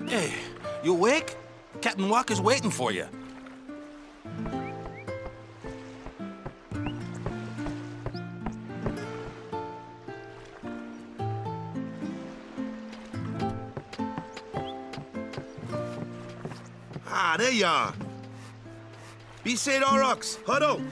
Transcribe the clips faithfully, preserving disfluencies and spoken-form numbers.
Hey, you awake? Captain Walker's waiting for you. Ah, there you are. Be Saint Aurochs, huddle.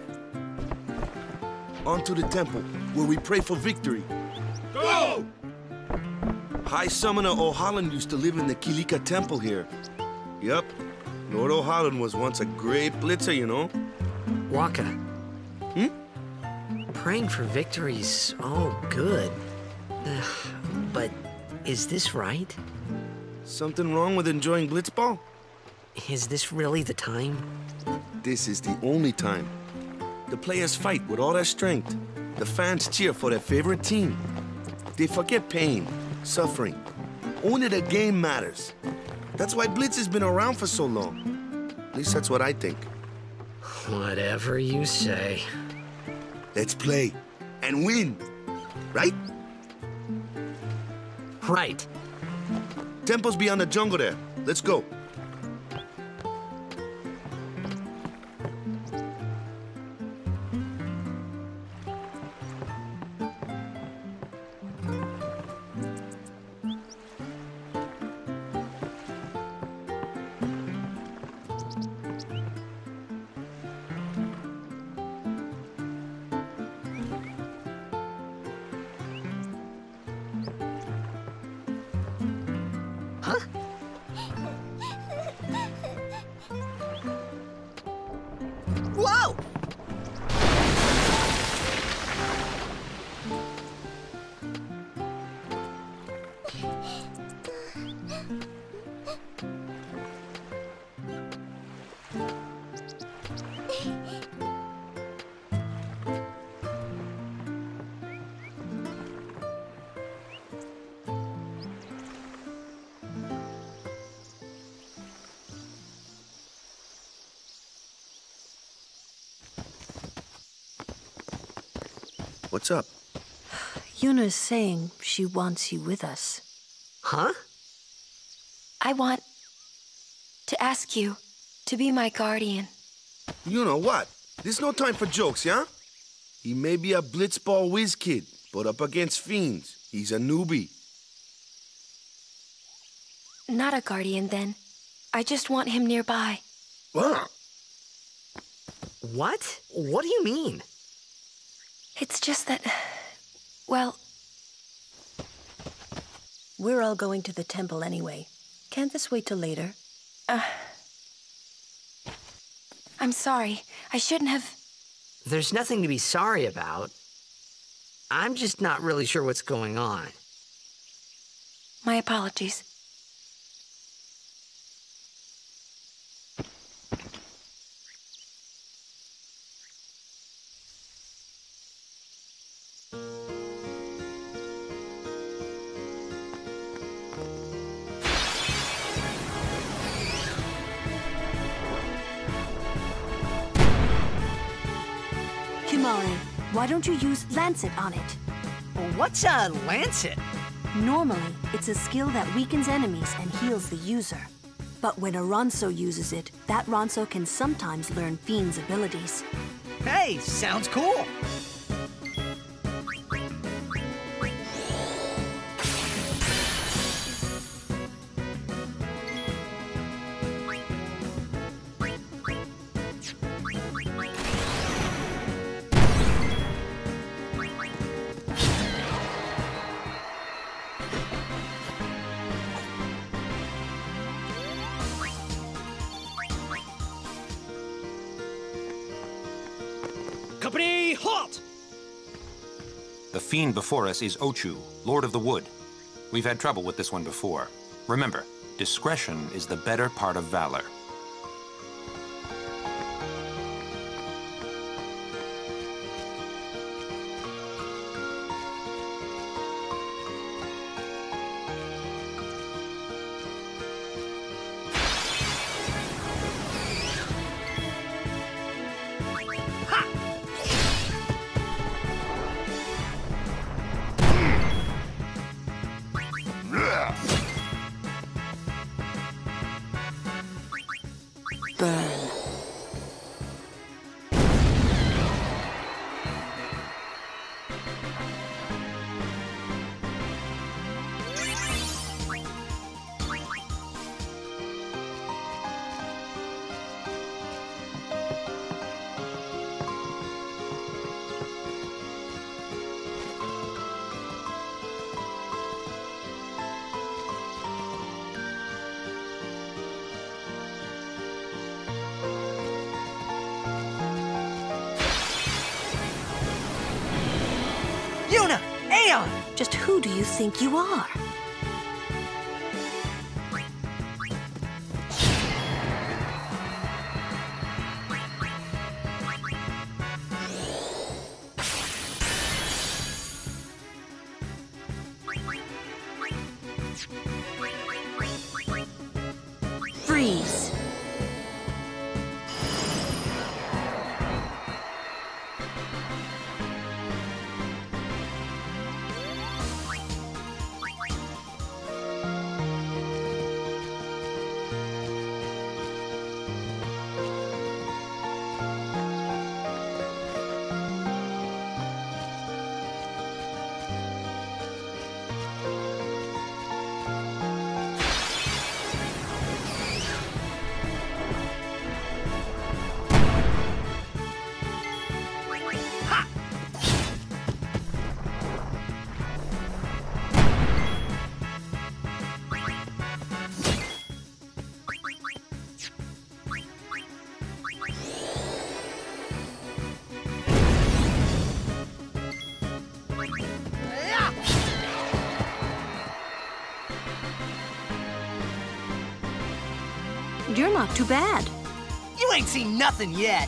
On to the temple, where we pray for victory. Go! High Summoner O'Holland used to live in the Kilika Temple here. Yup, Lord O'Holland was once a great blitzer, you know? Waka. Hmm? Praying for victory's all good. Ugh, but is this right? Something wrong with enjoying blitzball? Is this really the time? This is the only time. The players fight with all their strength. The fans cheer for their favorite team. They forget pain, suffering. Only the game matters. That's why Blitz has been around for so long. At least that's what I think. Whatever you say. Let's play and win, right? Right. Temple's beyond the jungle there. Let's go. Huh? Whoa! What's up? Yuna's saying she wants you with us. Huh? I want to ask you to be my guardian. You know what? There's no time for jokes, yeah? He may be a blitzball whiz kid, but up against fiends, he's a newbie. Not a guardian, then. I just want him nearby. What? What? What do you mean? It's just that... well... We're all going to the temple anyway. Can't this wait till later? Uh... I'm sorry. I shouldn't have... There's nothing to be sorry about. I'm just not really sure what's going on. My apologies. Kimari, why don't you use Lancet on it? What's a Lancet? Normally, it's a skill that weakens enemies and heals the user. But when a Ronso uses it, that Ronso can sometimes learn Fiend's abilities. Hey, sounds cool. Company, halt! The fiend before us is Ochu, Lord of the Wood. We've had trouble with this one before. Remember, discretion is the better part of valor. Just who do you think you are? Freeze. You're not too bad. You ain't seen nothing yet.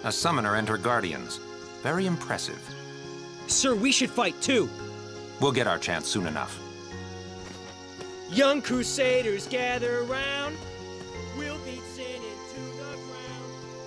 A summoner and her guardians. Very impressive. Sir, we should fight too. We'll get our chance soon enough. Young crusaders gather around. We'll beat sin into the ground.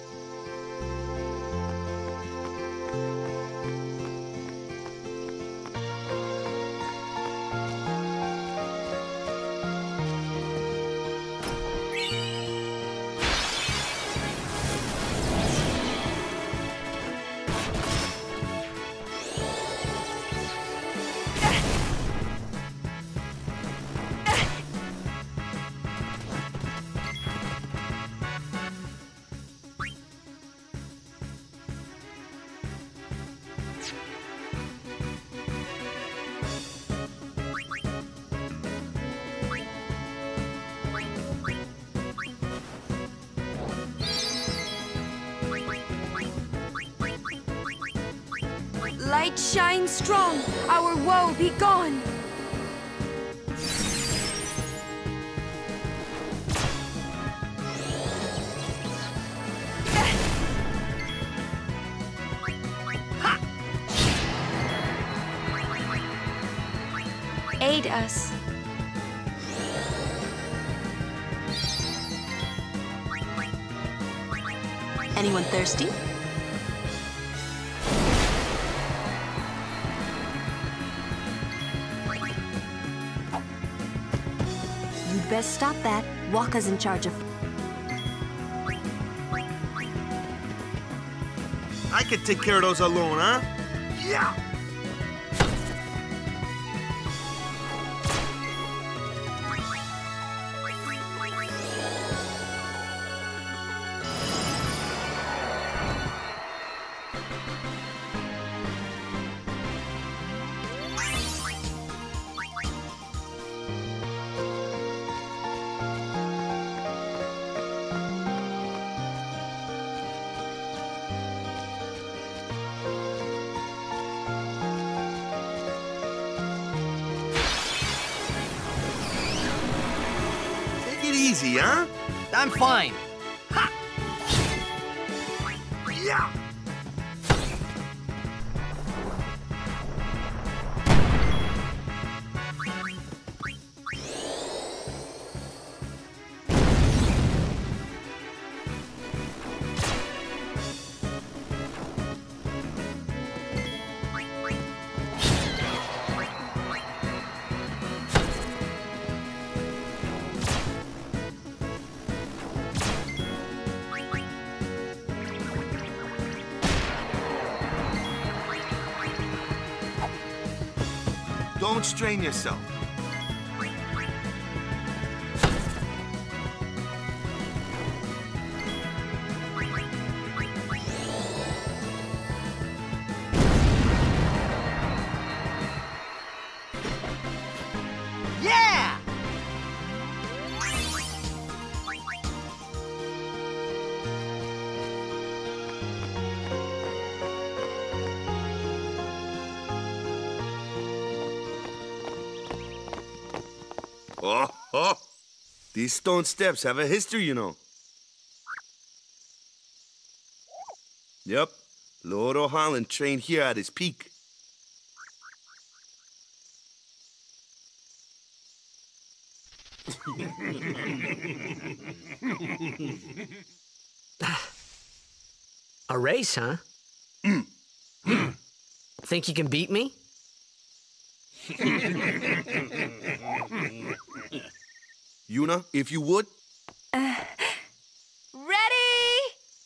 Light shines strong, our woe be gone. Aid us. Anyone thirsty? You'd best stop that. Wakka's in charge of... I could take care of those alone, huh? Yeah! Easy, huh? I'm fine. Ha! Yeah! Don't strain yourself. Yeah! Oh, oh. These stone steps have a history, you know. Yep, Lord O'Holland trained here at his peak. A race, huh? Think you can beat me? Yuna, if you would. Uh, ready?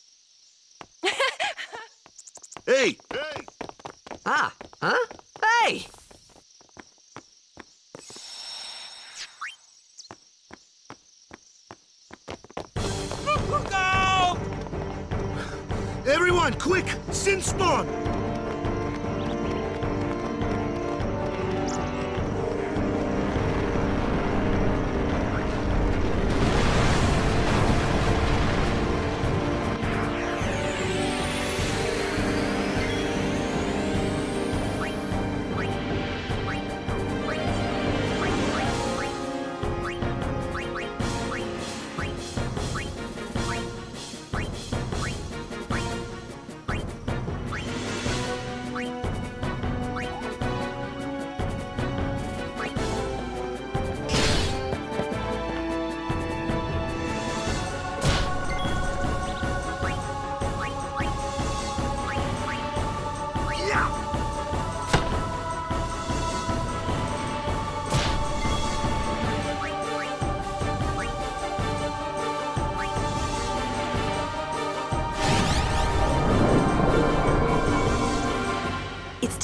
Hey! Hey! Ah, huh? Hey! Go! Everyone, quick! Sin spawn!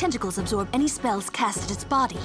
tentacles absorb any spells cast at its body.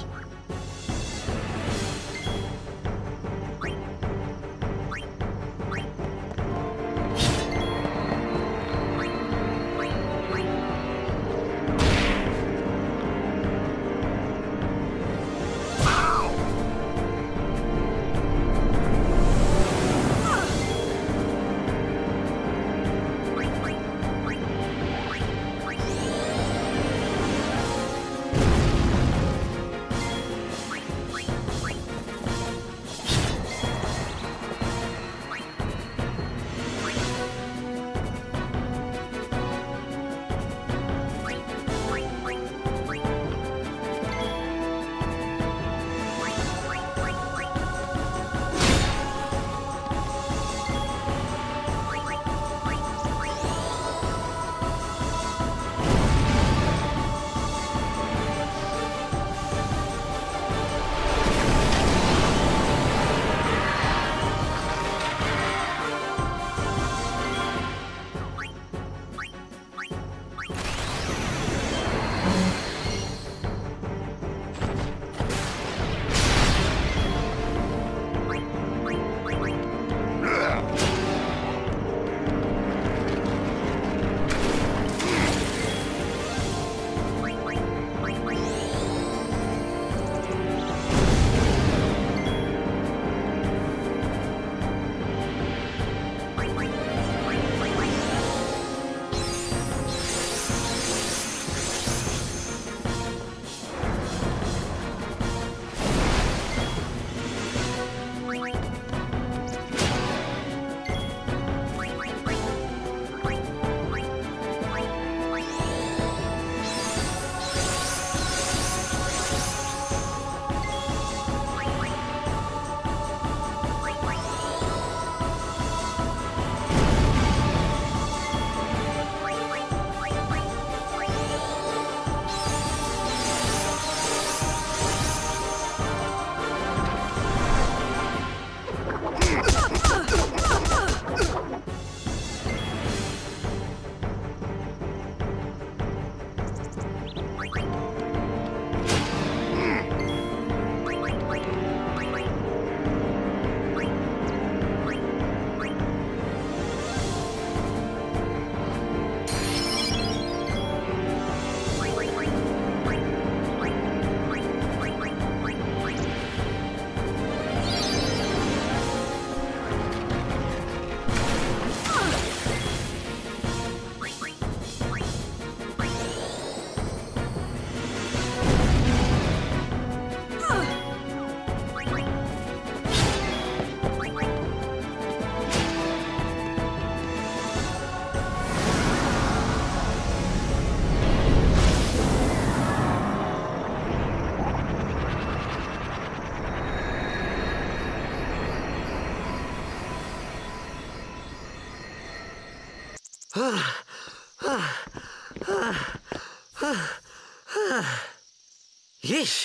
Yeesh.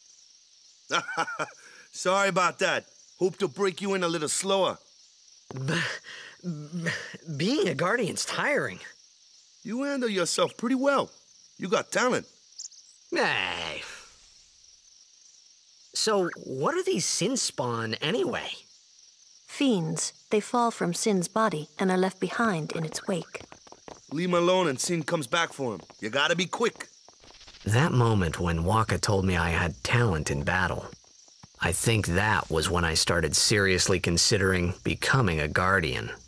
Sorry about that. Hope to break you in a little slower. B b being a guardian's tiring. You handle yourself pretty well. You got talent. Hey. So, what are these sin spawn anyway? Fiends. They fall from Sin's body and are left behind in its wake. Leave him alone and Sin comes back for him. You gotta be quick. That moment when Wakka told me I had talent in battle, I think that was when I started seriously considering becoming a guardian.